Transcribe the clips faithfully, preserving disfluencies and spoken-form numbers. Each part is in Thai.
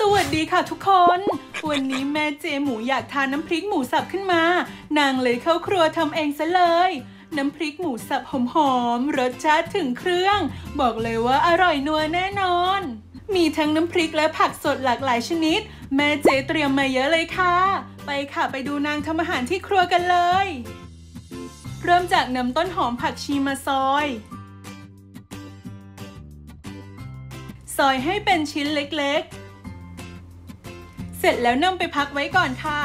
สวัสดีค่ะทุกคนวันนี้แม่เจหมูอยากทานน้ำพริกหมูสับขึ้นมานางเลยเข้าครัวทำเองซะเลยน้ำพริกหมูสับหอมๆรสชาติถึงเครื่องบอกเลยว่าอร่อยนัวแน่นอนมีทั้งน้ำพริกและผักสดหลากหลายชนิดแม่เจเตรียมมาเยอะเลยค่ะไปค่ะไปดูนางทำอาหารที่ครัวกันเลยเริ่มจากนำต้นหอมผักชีมาซอยซอยให้เป็นชิ้นเล็กๆเสร็จแล้วนำไปพักไว้ก่อนค่ะ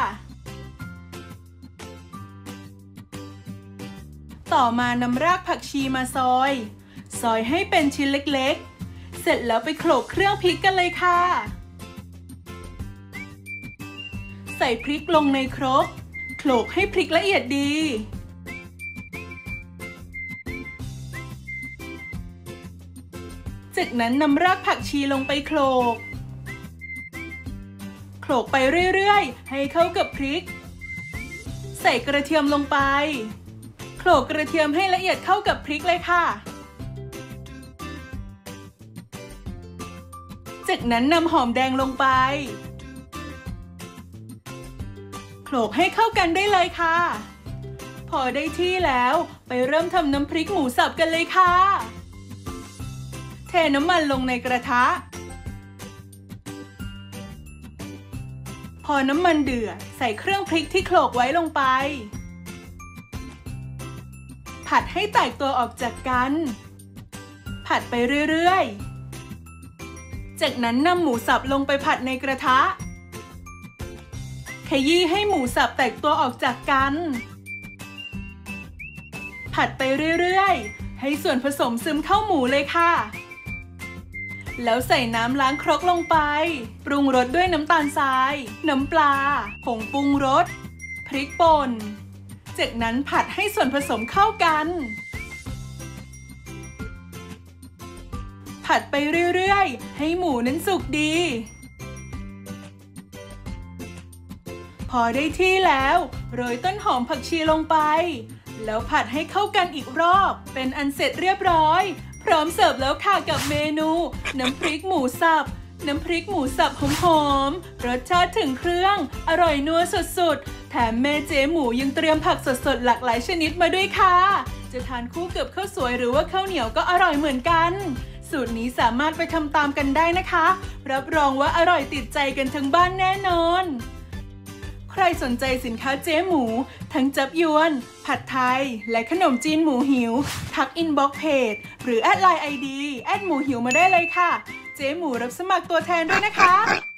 ต่อมานำรากผักชีมาซอยซอยให้เป็นชิ้นเล็กๆเสร็จแล้วไปโขลกเครื่องพริกกันเลยค่ะใส่พริกลงในครกโขลกให้พริกละเอียดดีจากนั้นนำรากผักชีลงไปโขลกโขลกไปเรื่อยๆให้เข้ากับพริกใส่กระเทียมลงไปโขลกกระเทียมให้ละเอียดเข้ากับพริกเลยค่ะจากนั้นนำหอมแดงลงไปโขลกให้เข้ากันได้เลยค่ะพอได้ที่แล้วไปเริ่มทำน้ำพริกหมูสับกันเลยค่ะเทน้ำมันลงในกระทะพอน้ำมันเดือดใส่เครื่องพริกที่โขลกไว้ลงไปผัดให้แตกตัวออกจากกันผัดไปเรื่อยๆจากนั้นนำหมูสับลงไปผัดในกระทะขยี้ให้หมูสับแตกตัวออกจากกันผัดไปเรื่อยๆให้ส่วนผสมซึมเข้าหมูเลยค่ะแล้วใส่น้ำล้างครกลงไปปรุงรสด้วยน้ำตาลทรายน้ำปลาผงปรุงรสพริกป่นจากนั้นผัดให้ส่วนผสมเข้ากันผัดไปเรื่อยๆให้หมูนั้นสุกดีพอได้ที่แล้วโรยต้นหอมผักชีลงไปแล้วผัดให้เข้ากันอีกรอบเป็นอันเสร็จเรียบร้อยพร้อมเสิร์ฟแล้วค่ะกับเมนูน้ำพริกหมูสับน้ำพริกหมูสับหอมๆรสชาติถึงเครื่องอร่อยนัวสุดๆแถมแม่เจ๊หมูยังเตรียมผักสดๆหลากหลายชนิดมาด้วยค่ะจะทานคู่กับข้าวสวยหรือว่าข้าวเหนียวก็อร่อยเหมือนกันสูตรนี้สามารถไปทำตามกันได้นะคะรับรองว่าอร่อยติดใจกันทั้งบ้านแน่นอนใครสนใจสินค้าเจ๊หมูทั้งจับยวนผัดไทยและขนมจีนหมูหิวทักอินบ็อกซ์เพจหรือแอดไลน์ไอดีแอดหมูหิวมาได้เลยค่ะเจ๊หมูรับสมัครตัวแทนด้วยนะคะ